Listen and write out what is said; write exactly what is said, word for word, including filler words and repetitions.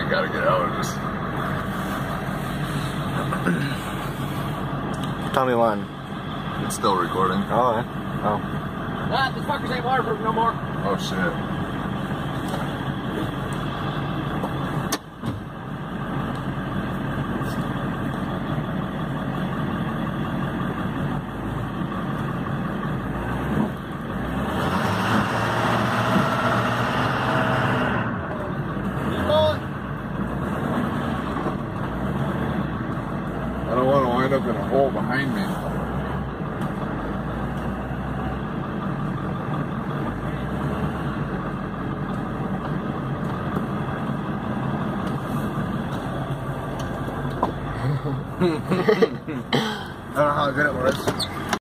I gotta get out of this. Tell me when. It's still recording. Oh, yeah. Oh. Ah, the fuckers ain't waterproof no more. Oh shit. I don't want to wind up in a hole behind me. I don't know how good it was.